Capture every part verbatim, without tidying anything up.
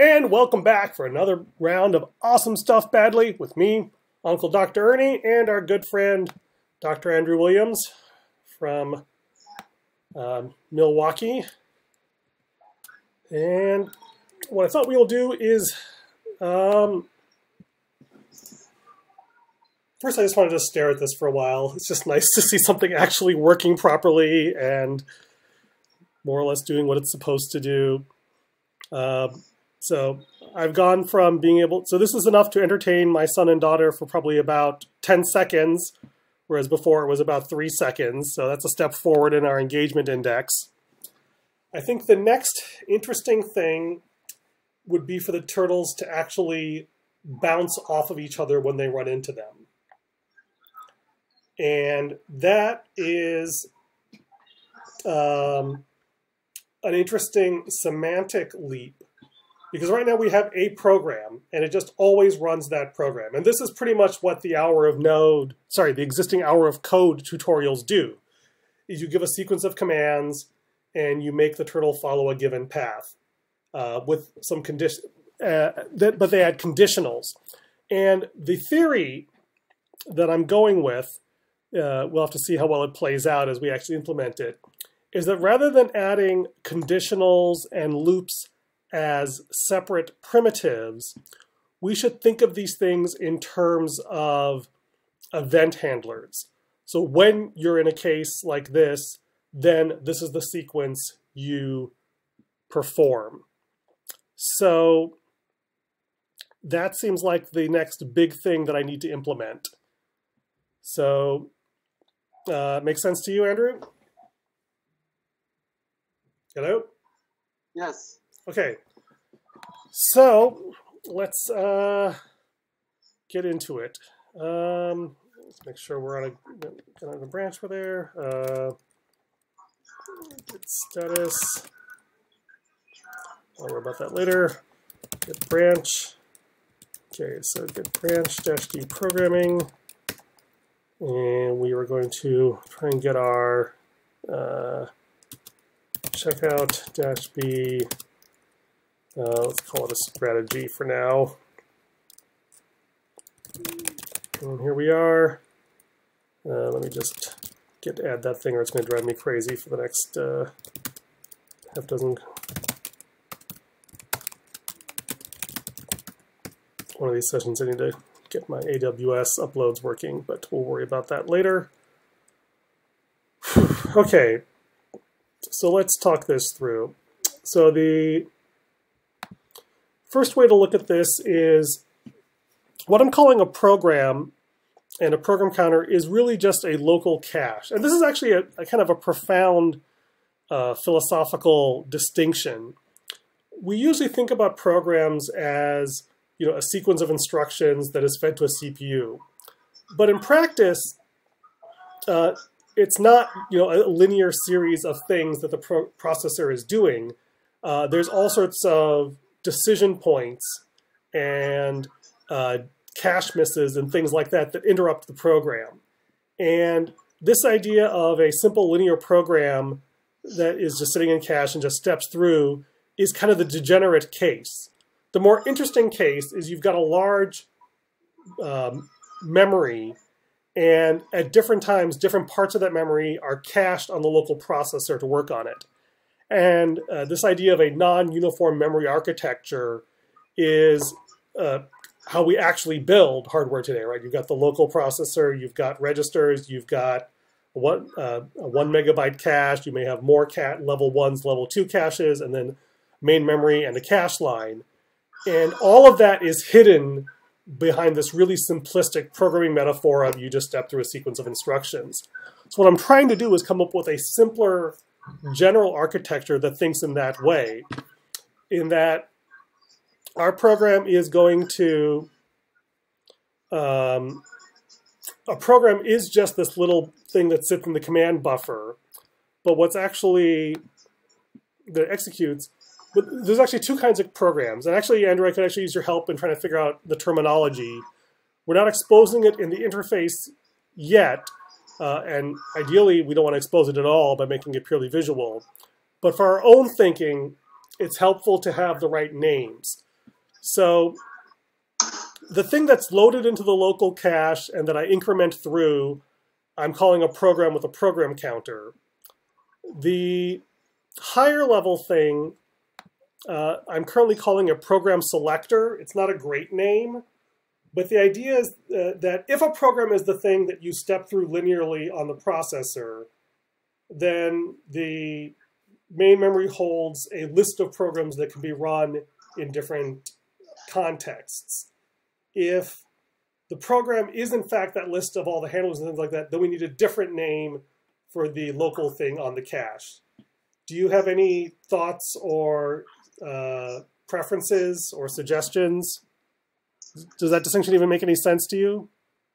And welcome back for another round of awesome stuff badly with me, Uncle Doctor Ernie, and our good friend Doctor Andrew Williams from um, Milwaukee. And what I thought we will do is, um, first I just wanted to stare at this for a while. It's just nice to see something actually working properly and more or less doing what it's supposed to do. Uh, so I've gone from being able, so this is enough to entertain my son and daughter for probably about ten seconds, whereas before it was about three seconds. So that's a step forward in our engagement index. I think the next interesting thing would be for the turtles to actually bounce off of each other when they run into them. And that is um, an interesting semantic leap, because right now we have a program and it just always runs that program. And this is pretty much what the hour of node, sorry, the existing hour of code tutorials do, is you give a sequence of commands and you make the turtle follow a given path uh, with some condition, uh, that, but they add conditionals. And the theory that I'm going with, uh, we'll have to see how well it plays out as we actually implement it, is that rather than adding conditionals and loops as separate primitives, we should think of these things in terms of event handlers. So when you're in a case like this, then this is the sequence you perform. So that seems like the next big thing that I need to implement. So, uh, makes sense to you, Andrew? Hello? Yes. Okay, so let's uh, get into it. Um, let's make sure we're on a, get on the branch for there. Uh, get status. I'll worry about that later. Get branch. Okay, so get branch dash D programming. And we are going to try and get our uh, checkout dash B. Uh, let's call it a strategy for now. And here we are. Uh, let me just get to add that thing or it's going to drive me crazy for the next uh, half dozen. One of these sessions I need to get my A W S uploads working, but we'll worry about that later. Okay, so let's talk this through. So the first way to look at this is what I'm calling a program, and a program counter is really just a local cache. And this is actually a, a kind of a profound uh, philosophical distinction. We usually think about programs as, you know, a sequence of instructions that is fed to a C P U. But in practice, uh, it's not, you know, a linear series of things that the pro processor is doing. Uh, there's all sorts of decision points and uh, cache misses and things like that that interrupt the program. And this idea of a simple linear program that is just sitting in cache and just steps through is kind of the degenerate case. The more interesting case is you've got a large um, memory, and at different times, different parts of that memory are cached on the local processor to work on it. And uh, this idea of a non-uniform memory architecture is uh, how we actually build hardware today, right? You've got the local processor, you've got registers, you've got one, uh, a one megabyte cache, you may have more cat level ones, level two caches, and then main memory and a cache line. And all of that is hidden behind this really simplistic programming metaphor of you just step through a sequence of instructions. So what I'm trying to do is come up with a simpler general architecture that thinks in that way, in that our program is going to, um, a program is just this little thing that sits in the command buffer, but what's actually, that executes, but there's actually two kinds of programs. And actually, Andrew, I could actually use your help in trying to figure out the terminology. We're not exposing it in the interface yet, Uh, and ideally, we don't want to expose it at all by making it purely visual. But for our own thinking, it's helpful to have the right names. So the thing that's loaded into the local cache and that I increment through, I'm calling a program with a program counter. The higher level thing, uh, I'm currently calling a program selector. It's not a great name, but the idea is uh, that if a program is the thing that you step through linearly on the processor, then the main memory holds a list of programs that can be run in different contexts. If the program is in fact that list of all the handlers and things like that, then we need a different name for the local thing on the cache. Do you have any thoughts or uh, preferences or suggestions? Does that distinction even make any sense to you?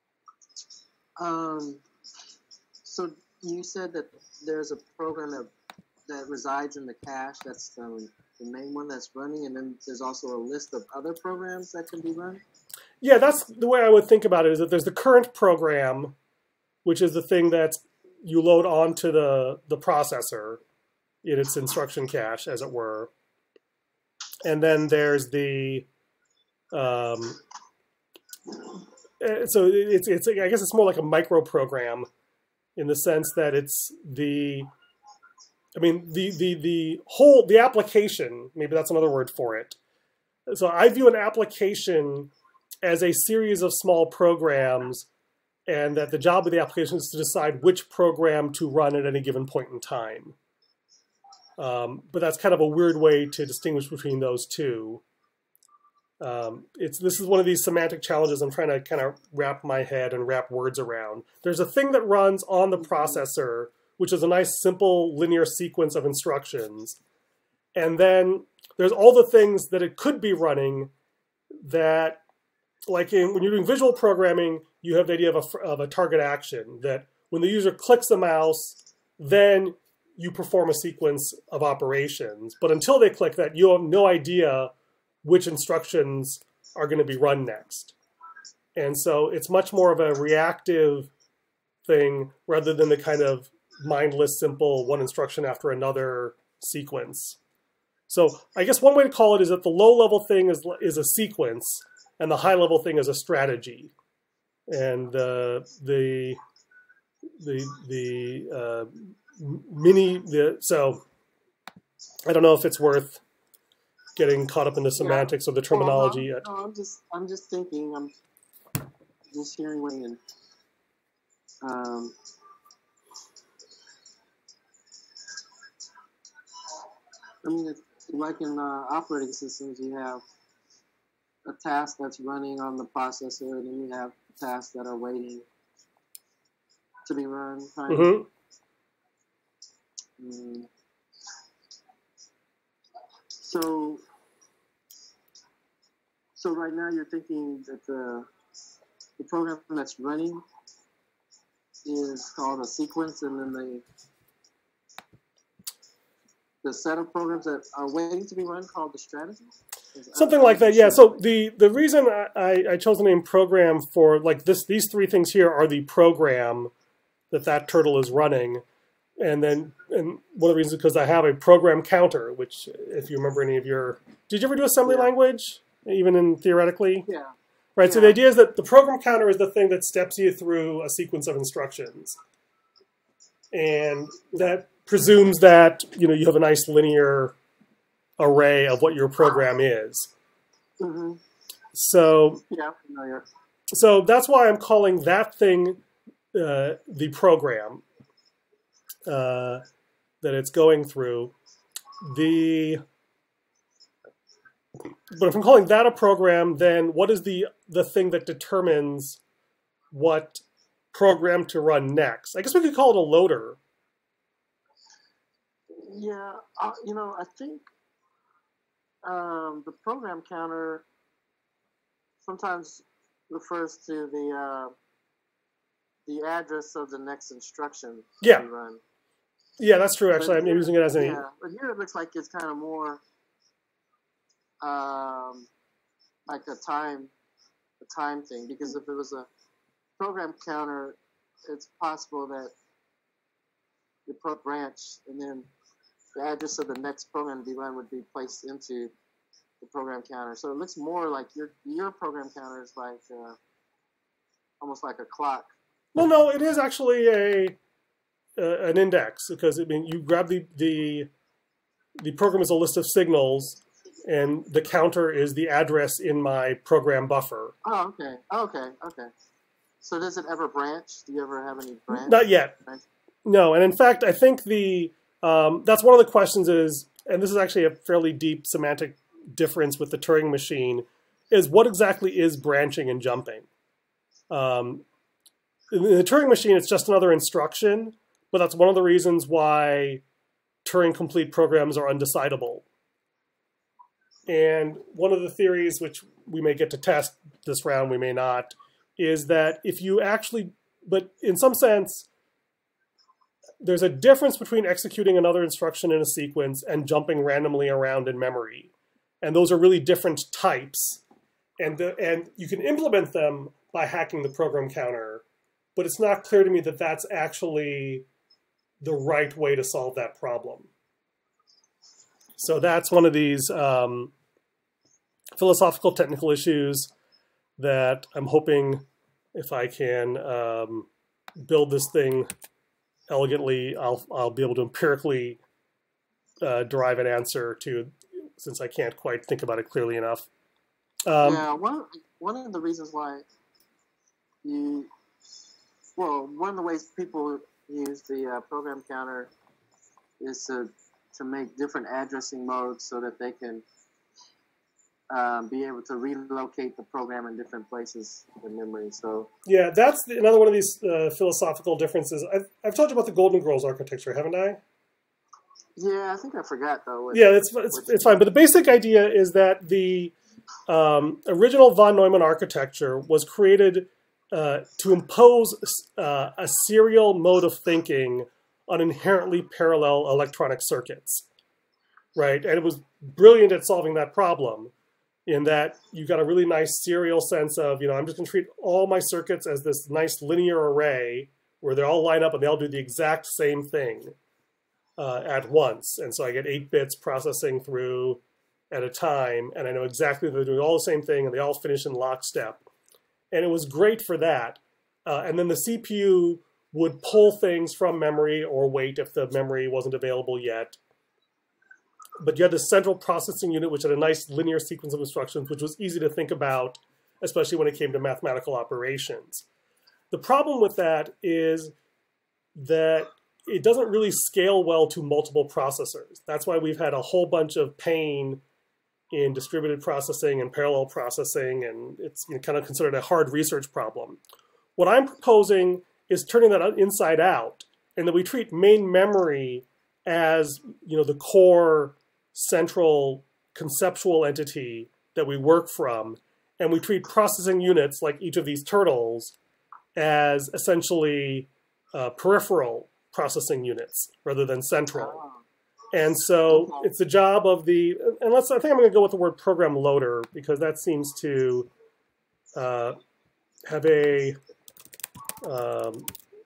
Um, so you said that there's a program that, that resides in the cache. That's um, the main one that's running, and then there's also a list of other programs that can be run? Yeah, that's the way I would think about it, is that there's the current program, which is the thing that you load onto the, the processor in its instruction cache, as it were. And then there's the, um, so it's, it's, I guess it's more like a micro program in the sense that it's the, I mean, the, the, the whole, the application, maybe that's another word for it. So I view an application as a series of small programs, and that the job of the application is to decide which program to run at any given point in time. Um, but that's kind of a weird way to distinguish between those two. Um, it's, this is one of these semantic challenges I'm trying to kind of wrap my head and wrap words around. There's a thing that runs on the processor, which is a nice simple linear sequence of instructions. And then there's all the things that it could be running that, like in, when you're doing visual programming, you have the idea of a, of a target action, that when the user clicks the mouse, then you perform a sequence of operations. But until they click that, you have no idea which instructions are going to be run next. And so it's much more of a reactive thing rather than the kind of mindless, simple one instruction after another sequence. So I guess one way to call it is that the low-level thing is, is a sequence, and the high-level thing is a strategy. And uh, the the the uh, mini the so I don't know if it's worth getting caught up in the semantics yeah. of the terminology. Well, no, no, I'm just I'm just thinking. I'm just hearing what you. Um, I mean, it's like in uh, operating systems, you have a task that's running on the processor, and then you have tasks that are waiting to be run. Mm-hmm. Mm. So, so right now you're thinking that the the program that's running is called a sequence, and then the the set of programs that are waiting to be run called the strategy. Something like that, yeah. So the the reason I, I chose the name program for like this, these three things here are the program that that turtle is running, and then and one of the reasons is because I have a program counter, which if you remember any of your, did you ever do assembly yeah. language, even in theoretically? Yeah. Right. Yeah. So the idea is that the program counter is the thing that steps you through a sequence of instructions, and that presumes that you know you have a nice linear array of what your program is. Mm-hmm. So, yeah, familiar. So that's why I'm calling that thing uh, the program uh, that it's going through. The but if I'm calling that a program, then what is the the thing that determines what program to run next? I guess we could call it a loader. Yeah, uh, you know, I think um, the program counter sometimes refers to the uh, the address of the next instruction yeah. to run. Yeah, that's true. Actually, but I'm here, using it as a yeah. But here it looks like it's kind of more um, like a time a time thing, because if it was a program counter, it's possible that the pro branch and then the address of the next program to be run would be placed into the program counter. So it looks more like your your program counter is like uh, almost like a clock. Well, no, it is actually a uh, an index because I mean you grab the the the program is a list of signals, and the counter is the address in my program buffer. Oh, okay, okay, okay. So does it ever branch? Do you ever have any branch? Not yet. Branch? No, and in fact, I think the um, that's one of the questions is, and this is actually a fairly deep semantic difference with the Turing machine, is what exactly is branching and jumping? Um, in the Turing machine, it's just another instruction, but that's one of the reasons why Turing complete programs are undecidable. And one of the theories, which we may get to test this round, we may not, is that if you actually, but in some sense, there's a difference between executing another instruction in a sequence and jumping randomly around in memory. And those are really different types. And, the, and you can implement them by hacking the program counter, but it's not clear to me that that's actually the right way to solve that problem. So that's one of these um, philosophical technical issues that I'm hoping if I can um, build this thing elegantly, I'll, I'll be able to empirically uh, derive an answer to, since I can't quite think about it clearly enough. Um, yeah, one, one of the reasons why you, well, one of the ways people use the uh, program counter is to, to make different addressing modes so that they can um, be able to relocate the program in different places in memory. So yeah, that's the, another one of these uh, philosophical differences. I've, I've told you about the Golden Girls architecture, haven't I? Yeah, I think I forgot though. What, yeah, it's it's, it's fine. But the basic idea is that the um, original von Neumann architecture was created uh, to impose uh, a serial mode of thinking on inherently parallel electronic circuits, right? And it was brilliant at solving that problem in that you got a really nice serial sense of, you know, I'm just going to treat all my circuits as this nice linear array where they all line up and they all do the exact same thing uh, at once. And so I get eight bits processing through at a time, and I know exactly they're doing all the same thing, and they all finish in lockstep. And it was great for that. Uh, and then the C P U would pull things from memory or wait if the memory wasn't available yet. But you had this central processing unit, which had a nice linear sequence of instructions, which was easy to think about, especially when it came to mathematical operations. The problem with that is that it doesn't really scale well to multiple processors. That's why we've had a whole bunch of pain in distributed processing and parallel processing, and it's you know, kind of considered a hard research problem. What I'm proposing is turning that inside out, and that we treat main memory as you know the core central conceptual entity that we work from, and we treat processing units like each of these turtles as essentially uh, peripheral processing units rather than central. Oh. And so okay. It's the job of the, and let's, I think I'm going to go with the word program loader because that seems to uh, have a, um,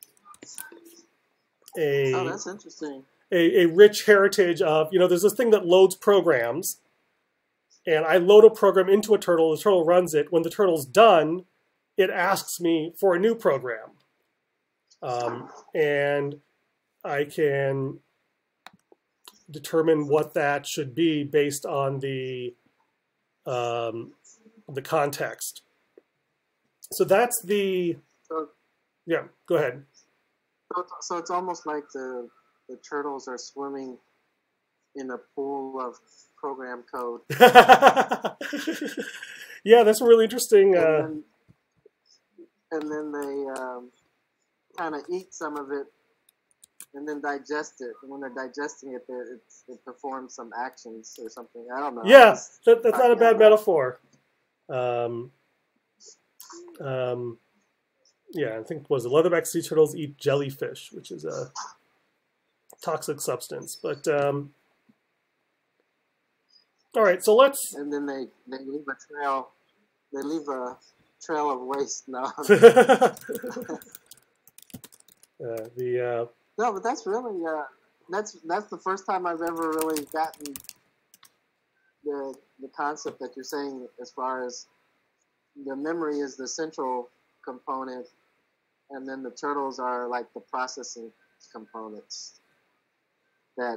a, oh, that's interesting. A, a rich heritage of, you know, there's this thing that loads programs, and I load a program into a turtle, the turtle runs it. When the turtle's done, it asks me for a new program. Um, and I can determine what that should be based on the, um, the context. So that's the, so, yeah, go ahead. So, so it's almost like the the turtles are swimming in a pool of program code. Yeah, that's really interesting. And, uh, then, and then they um, kind of eat some of it and then digest it. And when they're digesting it, it, it performs some actions or something. I don't know. Yeah, that, that's not a bad metaphor. Um, um, yeah, I think, was the leatherback sea turtles eat jellyfish, which is a toxic substance. But um, all right, so let's. And then they, they leave a trail. They leave a trail of waste now. uh, the uh, no, but that's really uh, that's that's the first time I've ever really gotten the the concept that you're saying as far as the memory is the central component, and then the turtles are like the processing components that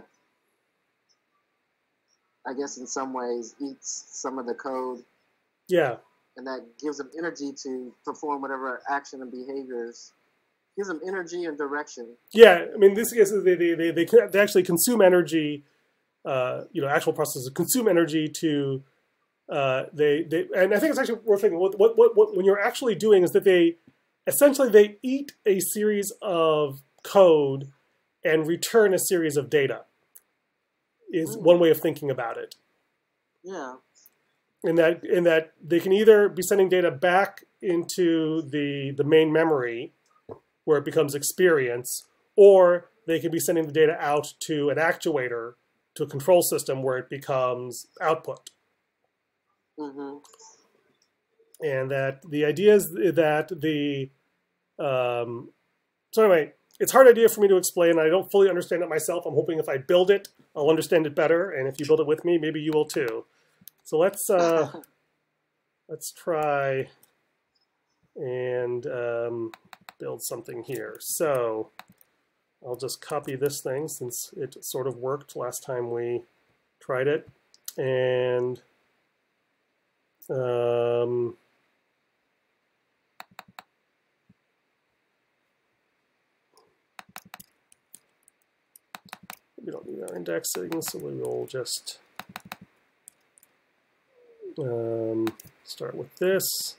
I guess in some ways eats some of the code. Yeah. And that gives them energy to perform whatever action and behaviors. Gives them energy and direction. Yeah, I mean, this is they they they, they, they actually consume energy. Uh, you know, actual processes consume energy to. Uh, they they and I think it's actually worth thinking. What, what what what when you're actually doing is that they essentially they eat a series of code and return a series of data. Is mm. one way of thinking about it. Yeah. In that in that they can either be sending data back into the the main memory, where it becomes experience, or they could be sending the data out to an actuator, to a control system, where it becomes output. Mm-hmm. And that the idea is that the... Um, so anyway, it's a hard idea for me to explain. I don't fully understand it myself. I'm hoping if I build it, I'll understand it better. And if you build it with me, maybe you will too. So let's, uh, let's try and... Um, build something here. So I'll just copy this thing since it sort of worked last time we tried it. And um, we don't need our indexing, so we will just um, start with this.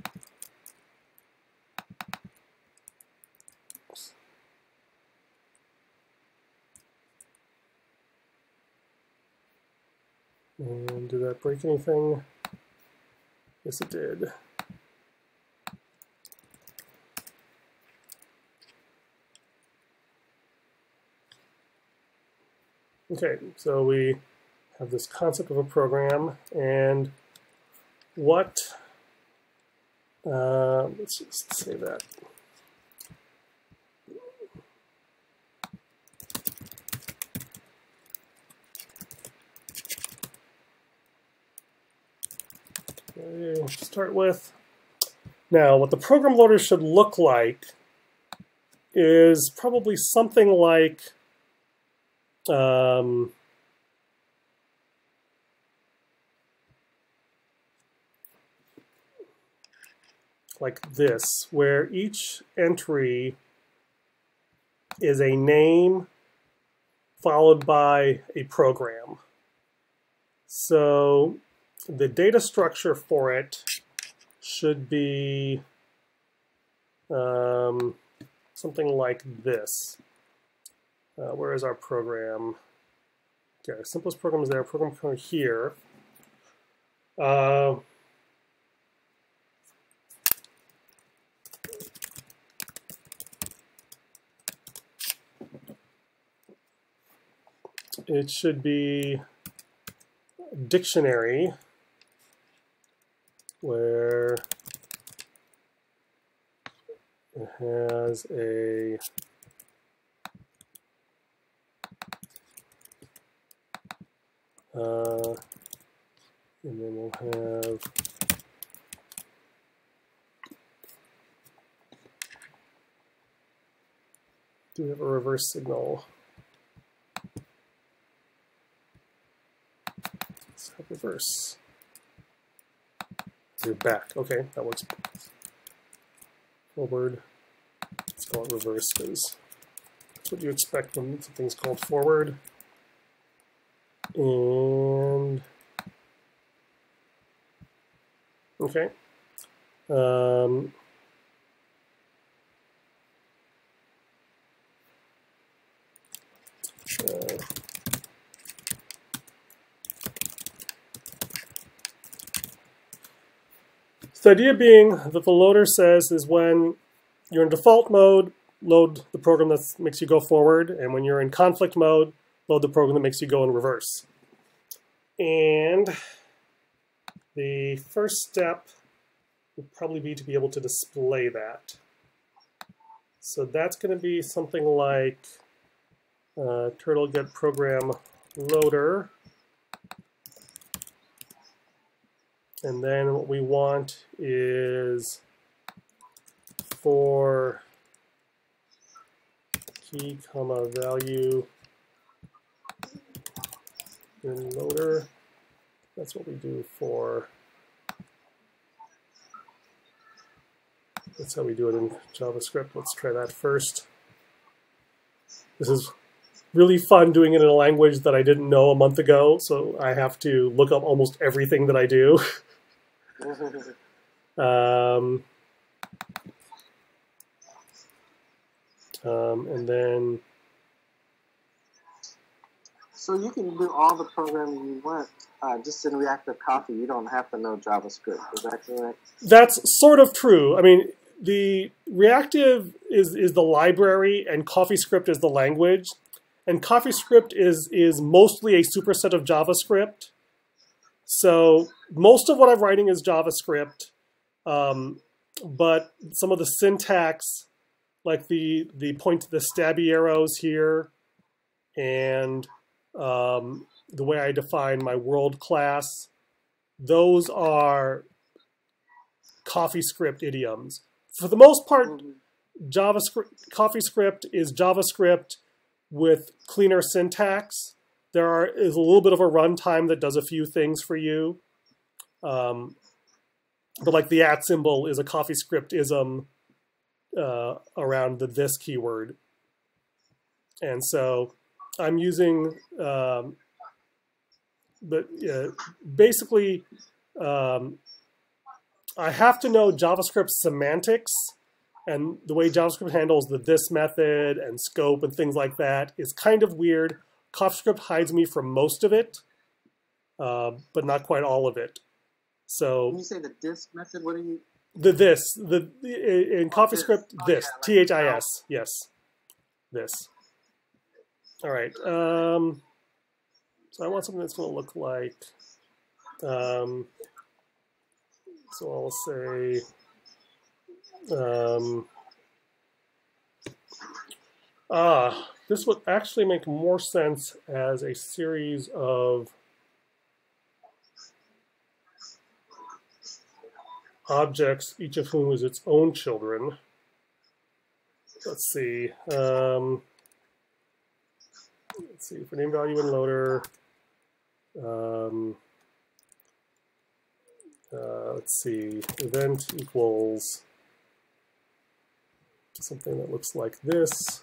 And did that break anything? Yes, it did. Okay, so we have this concept of a program, and what, uh, let's just say that. Okay, start with. Now, what the program loader should look like is probably something like um, like this, where each entry is a name followed by a program. So the data structure for it should be um, something like this. Uh, where is our program? Okay, our simplest program is there. Program code here. Uh, it should be a dictionary where it has a uh, and then we'll have do we have a reverse signal? Let's have reverse. You're back. Okay, that works. Forward. Let's call it reverse because that's what you expect when something's called forward. And okay. Um, uh, The idea being that the loader says is when you're in default mode, load the program that makes you go forward, and when you're in conflict mode, load the program that makes you go in reverse. And the first step would probably be to be able to display that. So that's going to be something like uh, turtle get program loader And then what we want is for key comma value in loader. That's what we do for, that's how we do it in JavaScript. Let's try that first. This is really fun doing it in a language that I didn't know a month ago, so I have to look up almost everything that I do. um, um, and then... So you can do all the programming you want uh, just in reactive coffee. You don't have to know JavaScript. Is that correct? That's sort of true. I mean, the reactive is, is the library and CoffeeScript is the language. And CoffeeScript is, is mostly a superset of JavaScript. So most of what I'm writing is JavaScript, um, but some of the syntax, like the, the point, the stabby arrows here, and um, the way I define my world class, those are CoffeeScript idioms. For the most part, mm-hmm. JavaScript, CoffeeScript is JavaScript with cleaner syntax. There are, is a little bit of a runtime that does a few things for you. Um, but like the at symbol is a CoffeeScript-ism uh, around the this keyword. And so I'm using, um, but uh, basically, um, I have to know JavaScript semantics, and the way JavaScript handles the this method and scope and things like that is kind of weird. CoffeeScript hides me from most of it, uh, but not quite all of it. So when you say the this method, what do you? The this, the in CoffeeScript, oh, this, yeah, like T H I S, yes, this. All right. Um, so I want something that's going to look like. Um, so I'll say. Um, ah, this would actually make more sense as a series of objects, each of whom is its own children. Let's see. Um, let's see, for name value in loader. Um, uh, let's see, event equals something that looks like this.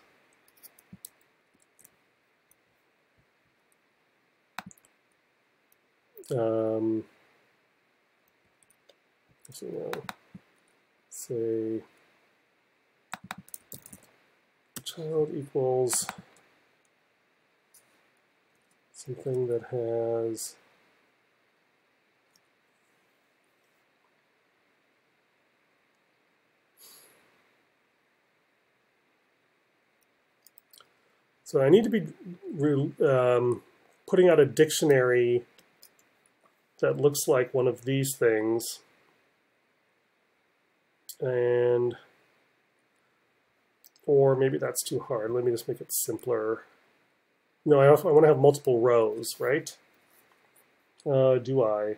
Um, so, you know, say child equals something that has so I need to be um, putting out a dictionary that looks like one of these things. And, or maybe that's too hard. Let me just make it simpler. No, I, have, I want to have multiple rows, right? Uh, do I?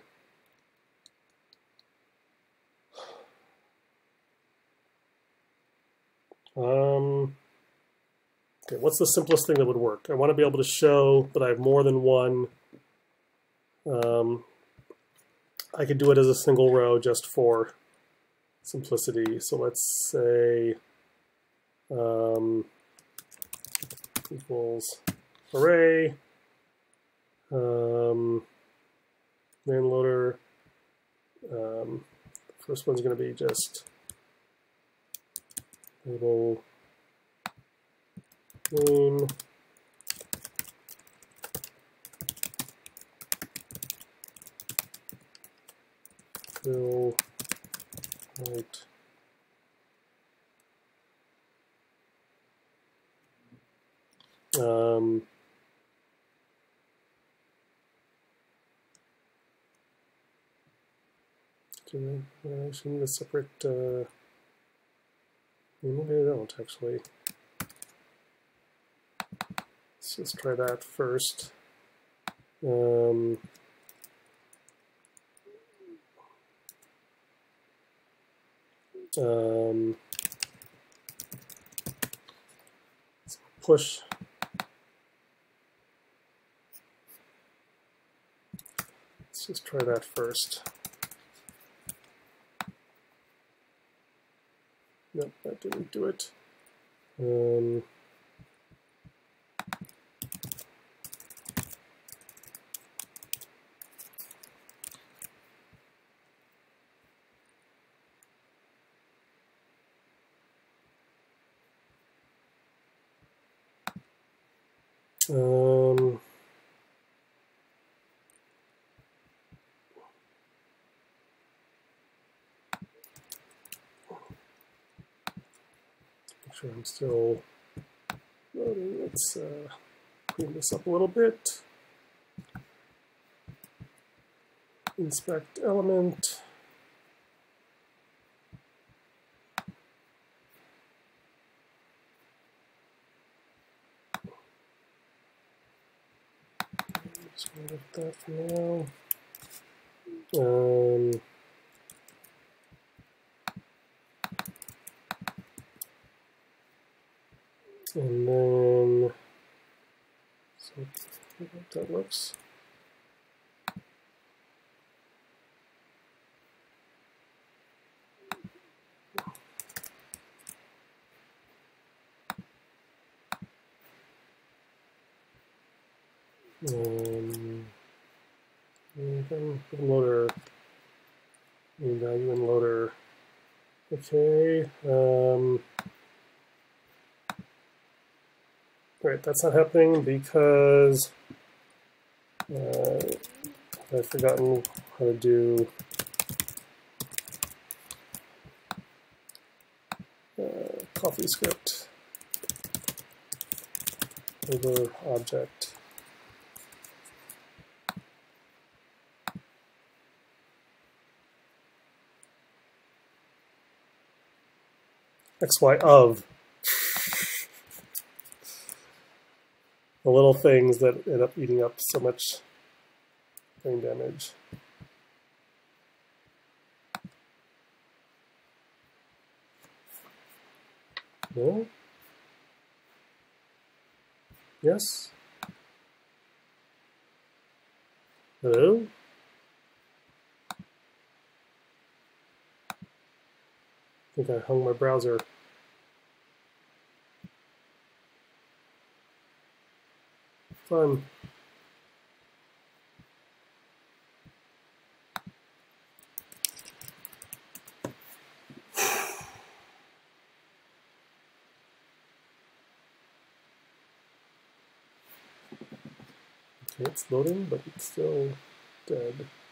Um, okay, what's the simplest thing that would work? I want to be able to show that I have more than one. Um, I could do it as a single row just for simplicity. So let's say um, equals array, um, main loader. Um, first one's going to be just label name. Fill right. Um, do I, I should need a separate, uh, maybe I don't actually. Let's just try that first. Um, Um, let's push. Let's just try that first. Nope, that didn't do it. Um, um, make sure I'm still loading. Let's uh, clean this up a little bit. Inspect element. Just going to let that for now. Um, and then, so I hope that works. Um, anything loader, new value in loader. Okay. Um, right, that's not happening because uh, I've forgotten how to do uh, coffee script over object. X Y of. The little things that end up eating up so much brain damage. No? Yes? Hello? I think I hung my browser. Fun. Okay, it's loading, but it's still dead.